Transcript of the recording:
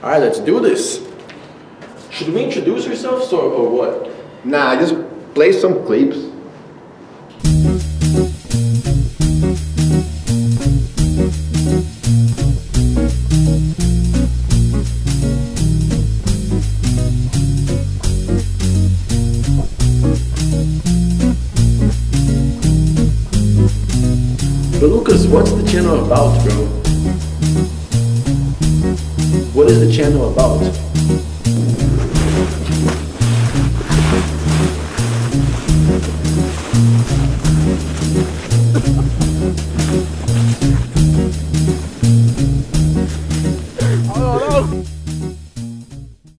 Alright, let's do this. Should we introduce ourselves or what? Nah, just play some clips. But Lucas, what's the channel about, bro? What is the channel about? I don't know.